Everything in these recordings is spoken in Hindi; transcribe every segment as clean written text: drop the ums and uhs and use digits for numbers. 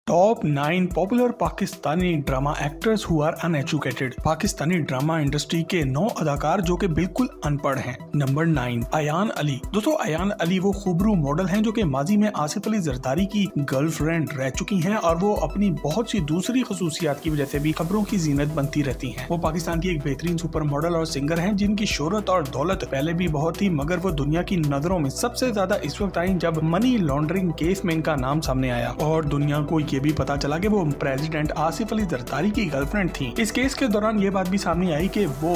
Top 9 popular Pakistani drama actors who are uneducated. Pakistani drama industry के 9 अदाकार जो कि बिल्कुल अनपढ़ हैं। नंबर 9, अयान अली। दोस्तों, अयान अली वो खूबरू मॉडल हैं जो कि माजी में आसिफ अली जरदारी की गर्लफ्रेंड रह चुकी हैं और वो अपनी बहुत सी दूसरी खसूसियात की वजह से भी खबरों की जीनत बनती रहती हैं। वो पाकिस्तान की एक बेहतरीन सुपर मॉडल और सिंगर हैं जिनकी शोहरत और दौलत पहले भी बहुत थी, मगर वो दुनिया की नजरों में सबसे ज्यादा इस वक्त आई जब मनी लॉन्ड्रिंग केस में इनका नाम सामने आया और दुनिया को ये भी पता चला कि वो प्रेसिडेंट आसिफ अली जरदारी की गर्लफ्रेंड थी। इस केस के दौरान ये बात भी सामने आई कि वो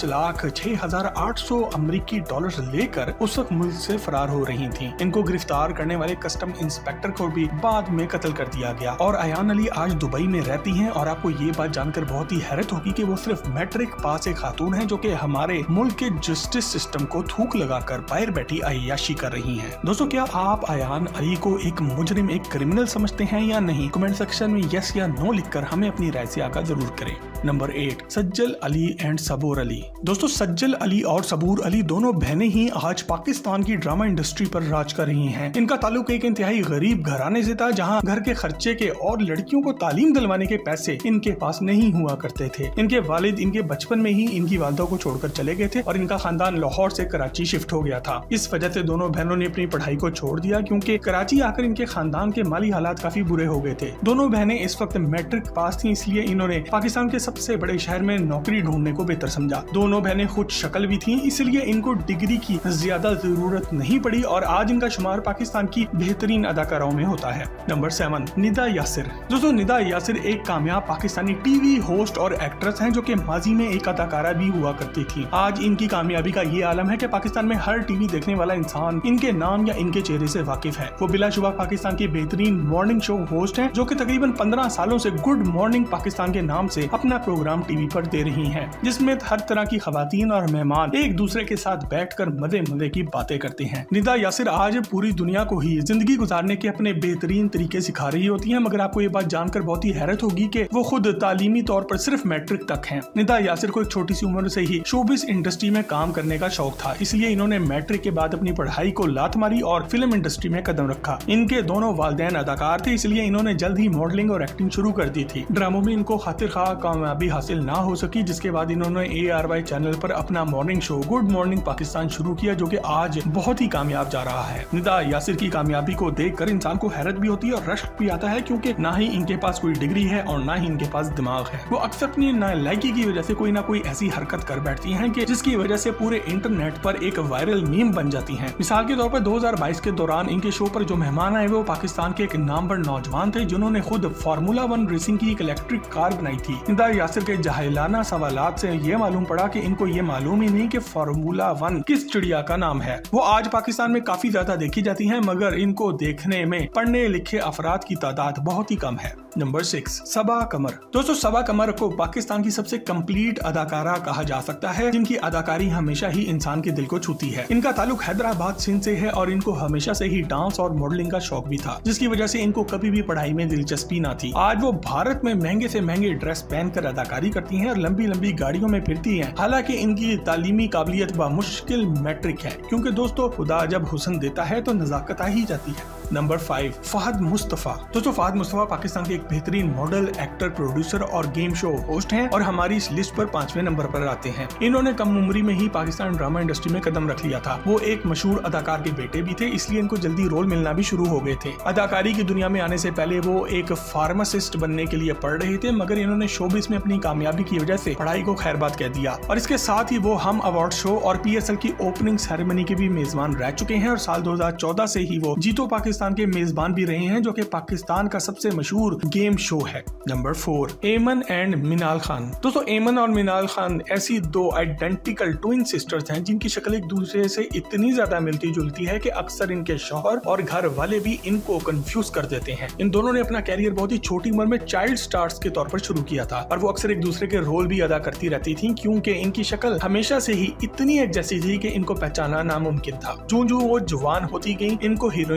5,06,800 अमेरिकी डॉलर लेकर उस वक्त मुल्क से फरार हो रही थी। इनको गिरफ्तार करने वाले कस्टम इंस्पेक्टर को भी बाद में कत्ल कर दिया गया और अयान अली आज दुबई में रहती हैं और आपको ये बात जानकर बहुत ही हैरत होगी कि वो सिर्फ मैट्रिक पास एक खातून है जो कि हमारे मुल्क के जस्टिस सिस्टम को थूक लगाकर बाहर बैठी अय्याशी कर रही हैं। दोस्तों, क्या आप अयान अली को एक मुजरिम, एक क्रिमिनल समझते हैं या नहीं? कमेंट सेक्शन में यस या नो लिखकर हमें अपनी राय से आगाह जरूर करें। Number 8, Sajal Ali and Saboor Ali. दोस्तों, सज्जल अली और सबूर अली दोनों बहनें ही आज पाकिस्तान की ड्रामा इंडस्ट्री पर राज कर रही हैं। इनका ताल्लुक एक इंतहाई गरीब घराने से था जहां घर के खर्चे के और लड़कियों को तालीम दिलवाने के पैसे इनके पास नहीं हुआ करते थे। इनके वालिद इनके बचपन में ही इनकी वालिदा को छोड़कर चले गए थे और इनका खानदान लाहौर से कराची शिफ्ट हो गया था। इस वजह से दोनों बहनों ने अपनी पढ़ाई को छोड़ दिया क्योंकि कराची आकर इनके खानदान के माली हालात काफी बुरे हो गए थे। दोनों बहनें इस वक्त मैट्रिक पास थी, इसलिए इन्होंने पाकिस्तान के सबसे बड़े शहर में नौकरी ढूंढने को बेहतर समझा। दोनों बहनें खुद शक्ल भी थीं, इसलिए इनको डिग्री की ज्यादा जरूरत नहीं पड़ी और आज इनका शुमार पाकिस्तान की बेहतरीन अदाकाराओं में होता है। नंबर 7, निदा यासिर। दोस्तों, निदा यासिर एक कामयाब पाकिस्तानी टीवी होस्ट और एक्ट्रेस हैं जो कि माजी में एक अदाकारा भी हुआ करती थी। आज इनकी कामयाबी का ये आलम है कि पाकिस्तान में हर टीवी देखने वाला इंसान इनके नाम या इनके चेहरे से वाकिफ है। वो बिलाशुबा पाकिस्तान की बेहतरीन मॉर्निंग शो होस्ट हैं जो कि तकरीबन 15 सालों से गुड मॉर्निंग पाकिस्तान के नाम से अपना प्रोग्राम टीवी पर दे रही हैं, जिसमें हर तरह की खवातीन और मेहमान एक दूसरे के साथ बैठकर मजे मजे की बातें करते हैं। निदा यासिर आज पूरी दुनिया को ही जिंदगी गुजारने के अपने बेहतरीन तरीके सिखा रही होती हैं, मगर आपको ये बात जानकर बहुत ही हैरत होगी कि वो खुद तालीमी तौर पर सिर्फ मैट्रिक तक हैं। निदा यासिर को एक छोटी सी उम्र से ही शोबिस इंडस्ट्री में काम करने का शौक था, इसलिए इन्होंने मैट्रिक के बाद अपनी पढ़ाई को लात मारी और फिल्म इंडस्ट्री में कदम रखा। इनके दोनों वालिदैन अदाकार थे, इसलिए इन्होंने जल्द ही मॉडलिंग और एक्टिंग शुरू कर दी थी। ड्रामों में इनको खातिर खा कामयाबी हासिल ना हो सकी, जिसके बाद इन्होंने ARY चैनल पर अपना morning show good morning Pakistan शुरू किया जो कि आज बहुत ही कामयाब जा रहा है। निदा यासिर की कामयाबी को देखकर इंसान को हैरत भी होती है और रश्क भी आता है क्योंकि ना ही इनके पास कोई डिग्री है और ना ही इनके पास दिमाग है। वो अक्सर अपनी नालायकी की वजह से कोई ना कोई ऐसी हरकत कर बैठती हैं कि जिसकी वजह से पूरे इंटरनेट पर एक वायरल मीम बन जाती हैं। मिसाल के तौर पर 2022 के दौरान इनके शो पर जो मेहमान आए वो पाकिस्तान के एक नामवर नौजवान थे जिन्होंने खुद फार्मूला 1 रेसिंग की एक इलेक्ट्रिक कार बनाई थी। निदा यासिर के जाहिलाना सवालात से ये मालूम पड़ा कि इनको ये मालूम ही नहीं कि फार्मूला 1 किस चिड़िया का नाम है। वो आज पाकिस्तान में काफी ज्यादा देखी जाती हैं, मगर इनको देखने में पढ़ने लिखे अफराद की तादाद बहुत ही कम है। नंबर 6, सबा कमर। दोस्तों, सबा कमर को पाकिस्तान की सबसे कंप्लीट अदाकारा कहा जा सकता है, जिनकी अदाकारी हमेशा ही इंसान के दिल को छूती है। इनका ताल्लुक हैदराबाद सिंध से है और इनको हमेशा से ही डांस और मॉडलिंग का शौक भी था, जिसकी वजह से इनको कभी भी पढ़ाई में दिलचस्पी ना थी। आज वो भारत में महंगे से महंगे ड्रेस पहनकर अदाकारी करती हैं और लंबी लंबी गाड़ियों में फिरती हैं। हालांकि इनकी तालीमी काबिलियत मुश्किल मैट्रिक है, क्योंकि दोस्तों खुदा जब हुस्न देता है तो नजाकत आ ही जाती है। नंबर 5, फहद मुस्तफा। दोस्तों, फहद मुस्तफा पाकिस्तान के एक बेहतरीन मॉडल, एक्टर, प्रोड्यूसर और गेम शो होस्ट हैं और हमारी इस लिस्ट पर 5वें नंबर पर आते हैं। इन्होंने कम उम्री में ही पाकिस्तान ड्रामा इंडस्ट्री में कदम रख लिया था। वो एक मशहूर अदाकार के बेटे भी थे, इसलिए इनको जल्दी रोल मिलना भी शुरू हो गए थे। अदाकारी की दुनिया में आने से पहले वो एक फार्मासिस्ट बनने के लिए पढ़ रहे थे, मगर इन्होंने शोबिस में अपनी कामयाबी की वजह से पढ़ाई को खैरबाद कह दिया और इसके साथ ही वो हम अवार्ड शो और PSL की ओपनिंग सेरेमनी के भी मेजबान रह चुके हैं और साल 2014 से ही वो जीतो पाकिस्तान के मेजबान भी रहे हैं, जो कि पाकिस्तान का सबसे मशहूर गेम शो है। नंबर 4, एमन एंड मिनाल खान। दोस्तों, एमन और मिनाल खान ऐसी दो आइडेंटिकल ट्विन सिस्टर्स हैं जिनकी शक्ल एक दूसरे से इतनी ज्यादा मिलती जुलती है कि अक्सर इनके शौहर और घर वाले भी इनको कंफ्यूज कर देते हैं। इन दोनों ने अपना कैरियर बहुत ही छोटी उम्र में चाइल्ड स्टार्स के तौर पर शुरू किया था और वो अक्सर एक दूसरे के रोल भी अदा करती रहती थी, क्योंकि इनकी शक्ल हमेशा से ही इतनी एक जैसी थी कि इनको पहचानना नामुमकिन था। जो वो जवान होती गई, इनको हीरोइनों के रोल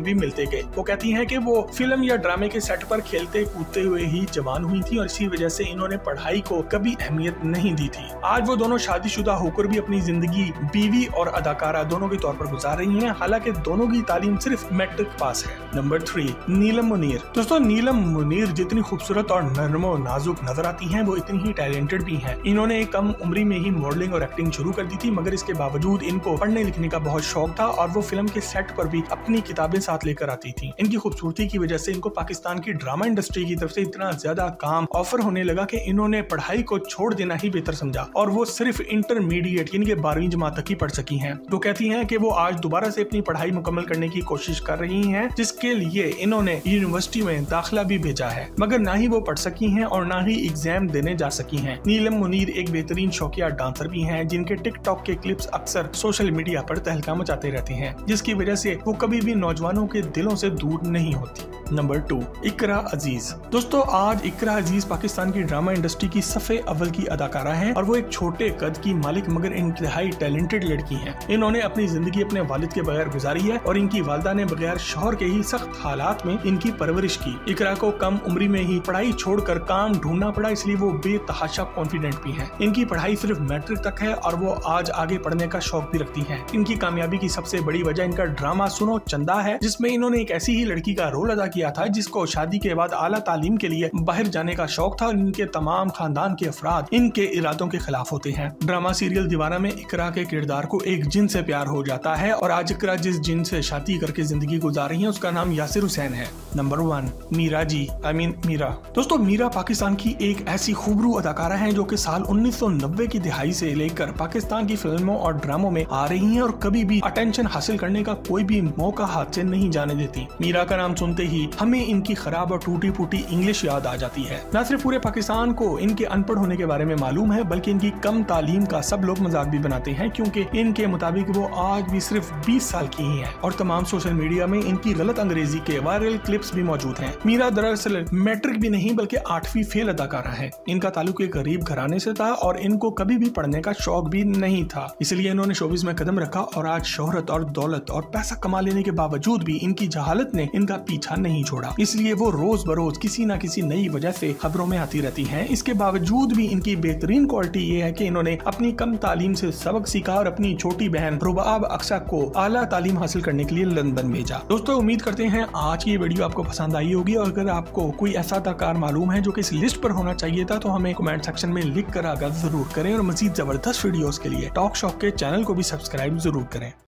रोल भी मिलते गए। वो कहती हैं कि वो फिल्म या ड्रामे के सेट पर खेलते कूदते हुए ही जवान हुई थी और इसी वजह से इन्होंने पढ़ाई को कभी अहमियत नहीं दी थी। आज वो दोनों शादीशुदा होकर भी अपनी जिंदगी बीवी और अदाकारा दोनों के तौर पर गुजार रही हैं, हालांकि दोनों की तालीम सिर्फ मैट्रिक पास है। नंबर 3, नीलम मुनीर। दोस्तों, नीलम मुनीर जितनी खूबसूरत और नरम और नाजुक नजर आती हैं, वो इतनी ही टैलेंटेड भी हैं। इन्होंने कम उम्री में ही मॉडलिंग और एक्टिंग शुरू कर दी थी, मगर इसके बावजूद इनको पढ़ने लिखने का बहुत शौक था और वो फिल्म के सेट पर भी अपनी किताबें साथ लेकर आती थी। इनकी खूबसूरती की वजह से इनको पाकिस्तान की ड्रामा इंडस्ट्री की तरफ से इतना ज्यादा काम ऑफर होने लगा कि इन्होंने पढ़ाई को छोड़ देना ही बेहतर समझा और वो सिर्फ इंटरमीडिएट यानी कि 12वीं जमात तक ही पढ़ सकी हैं। वो कहती हैं कि वो आज दोबारा से अपनी पढ़ाई मुकम्मल करने की कोशिश कर रही हैं, जिसके लिए इन्होंने यूनिवर्सिटी में दाखिला भी भेजा है, मगर ना ही वो पढ़ सकी हैं और ना ही एग्जाम देने जा सकी हैं। नीलम मुनीर एक बेहतरीन शौकिया डांसर भी हैं, जिनके टिकटॉक के क्लिप्स अक्सर सोशल मीडिया पर तहलका मचाते रहते हैं, जिसकी वजह से वो कभी भी नौजवानों के दिलों से दूर नहीं होती। नंबर 2, इकरा अजीज। दोस्तों, आज इकरा अजीज पाकिस्तान की ड्रामा इंडस्ट्री की सफ़े अव्वल की अदाकारा हैं और वो एक छोटे कद की मालिक मगर इंतहाई टैलेंटेड लड़की हैं। इन्होंने अपनी जिंदगी अपने वालिद के बगैर गुजारी है और इनकी वालिदा ने बगैर शौहर के ही सख्त हालात में इनकी परवरिश की। इकरा को कम उम्री में ही पढ़ाई छोड़कर काम ढूंढना पड़ा, इसलिए वो बेतहाशा कॉन्फिडेंट भी हैं। इनकी पढ़ाई सिर्फ मैट्रिक तक है और वो आज आगे पढ़ने का शौक भी रखती हैं। इनकी कामयाबी की सबसे बड़ी वजह इनका ड्रामा सुनो चंदा है, जिसमें इन्होंने एक ऐसी ही लड़की का रोल अदा किया था जिसको शादी के बाद आला तालीम के लिए बाहर जाने का शौक था और इनके तमाम खानदान के अफराद इनके इरादों के खिलाफ होते हैं। ड्रामा सीरियल दीवाना में इकरा के किरदार को एक जिन से प्यार हो जाता है और आज इकरा जिस जिन से शादी करके जिंदगी गुजार रही है उसका नाम यासिर हुसैन है। नंबर 1, मीरा जी, मीरा। दोस्तों, मीरा पाकिस्तान की एक ऐसी खूबरू अदाकारा है जो कि साल 1990 की दिहाई से लेकर पाकिस्तान की फिल्मों और ड्रामों में आ रही हैं और कभी भी अटेंशन हासिल करने का कोई भी मौका हाथ से नहीं जाने देती। मीरा का नाम सुनते ही हमें इनकी खराब और टूटी फूटी इंग्लिश याद आ जाती है। न सिर्फ पूरे पाकिस्तान को इनके अनपढ़ होने के बारे में मालूम है, बल्कि इनकी कम तालीम का सब लोग मजाक भी बनाते हैं, क्योंकि इनके मुताबिक वो आज भी सिर्फ 20 साल की ही है और तमाम सोशल मीडिया में इनकी गलत अंग्रेजी के वायरल क्लिप्स भी मौजूद हैं। मीरा दरअसल मैट्रिक भी नहीं बल्कि 8वीं फेल अदाकारा है। इनका ताल्लुक एक गरीब घराने से था और इनको कभी भी पढ़ने का शौक भी नहीं था, इसलिए इन्होंने शोबिस में कदम रखा और आज शोहरत और दौलत और पैसा कमा लेने के बावजूद भी इनकी जहालत ने इनका पीछा नहीं छोड़ा, इसलिए वो रोज बरोज किसी न किसी नई वजह से खबरों में आती रहती हैं। इसके बावजूद भी इनकी बेहतरीन क्वालिटी ये है कि इन्होंने अपनी कम तालीम से सबक सीखा और अपनी छोटी बहन रुबाब अक्सा को आला तालीम हासिल करने के लिए लंदन भेजा। दोस्तों, उम्मीद करते हैं आज की ये वीडियो आपको पसंद आई होगी और अगर आपको कोई ऐसा अदाकार मालूम है जो कि इस लिस्ट पर होना चाहिए था तो हमें कमेंट सेक्शन में लिख कर आगाह जरूर करें और मजीद जबरदस्त वीडियोस के लिए टॉक शॉक के चैनल को भी सब्सक्राइब जरूर करें।